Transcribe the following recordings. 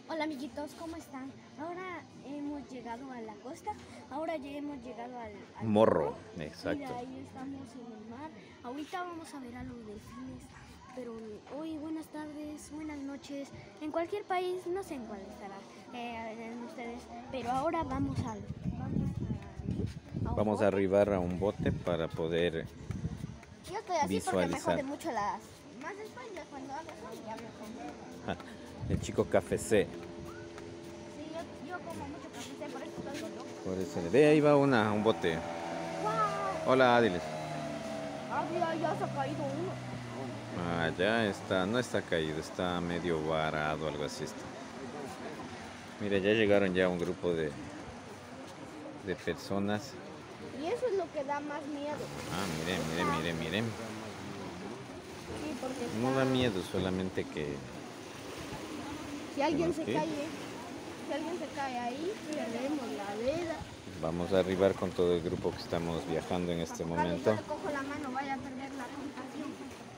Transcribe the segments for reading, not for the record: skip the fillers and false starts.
Hola amiguitos, ¿cómo están? Ahora hemos llegado a la costa, ahora ya hemos llegado al Morro, exacto. Mira, ahí estamos en el mar. Ahorita vamos a ver a los delfines, pero hoy buenas tardes, buenas noches, en cualquier país, no sé en cuál estará en ustedes, pero ahora Vamos a arribar a un bote para poder Yo estoy así visualizar. porque me joden mucho las... Más después de cuando hablo solo y hablo con... El chico café. Sí, yo como mucho café, por eso estoy loco. Por eso, ve ahí va un bote. ¡Wow! Hola, diles. Ya se ha caído uno. Ah, ya está, no está caído, está medio varado, algo así está. Mira, ya llegaron ya un grupo de personas. Y eso es lo que da más miedo. Ah, miren. Sí, porque No da miedo, solamente que... si alguien ¿Qué? si alguien se cae ahí, perdemos la vida. Vamos a arribar con todo el grupo que estamos viajando en este momento. Yo le cojo la mano, vaya a perder la compasión.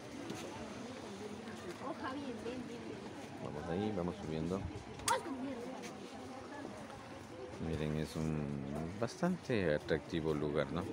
Coja bien. Vamos ahí, vamos subiendo. Miren, es un bastante atractivo lugar, ¿no?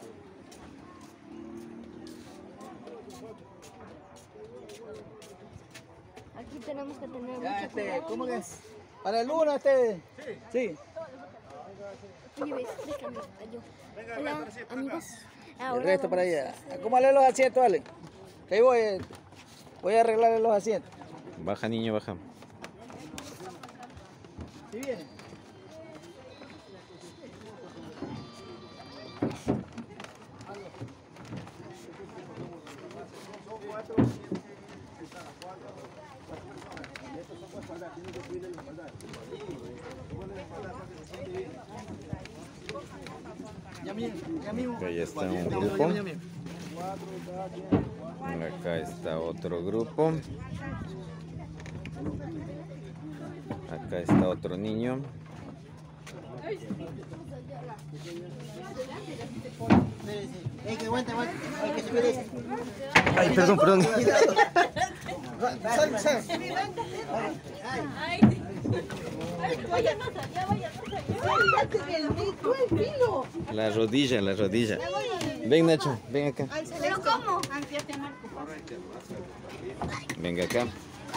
Aquí tenemos que tener mucho cuidado. ¿Cómo es? ¿Para el uno este? Sí. Oye, ves, déjame, yo. Hola, amigos. El resto para allá. Acomódale los asientos, vale. Que ahí voy a arreglarle los asientos. Baja, niño, baja. ¿Sí viene? Ahí está un grupo. Acá está otro grupo. Acá está otro niño. Ay, perdón. La rodilla. Ven, Nacho, ven acá. ¿Pero cómo? Venga acá.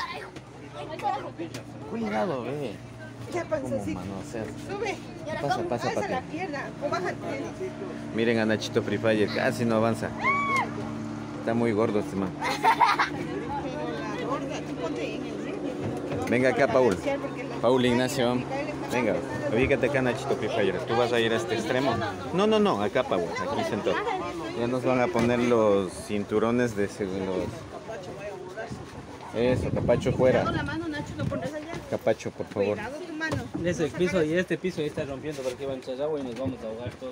Cuidado, ve. Ya ¿Cómo panzacito. manoseas? Sube. Pasa, Alza la Pati. pierna. O bájate. Miren a Nachito Free Fire, casi no avanza. Está muy gordo este man. La gorda, tú ponte en el medio. Venga acá, Paul. Paul Ay, Ignacio. Micaela está Venga, empezando. ubícate acá, Nachito Free Fire. ¿Tú vas a ir a este extremo? No, acá, Paul, aquí sentado. Ya nos van a poner los cinturones de seguros. Eso, Capacho fuera. La mano, Nacho, lo pones allá. Capacho, por favor. Cuidado tu mano. Ese piso y este piso ya está rompiendo porque va a echar agua y nos vamos a ahogar todos.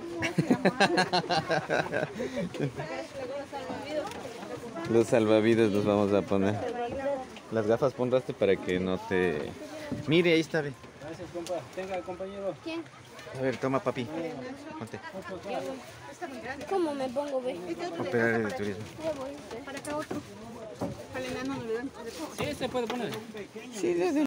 Los salvavidas los vamos a poner. Las gafas pondrás para que no te... Mire, ahí está, ve. Gracias, compa. Tenga, compañero. ¿Quién? A ver, toma, papi. Ponte. ¿Cómo me pongo, ve? Operario de turismo. Para acá otro. Para el enano no le dan. Sí, se puede poner. Sí, desde